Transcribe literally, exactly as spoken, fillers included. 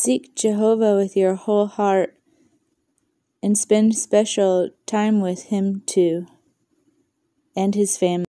Seek Jehovah with your whole heart and spend special time with Him too, and His family.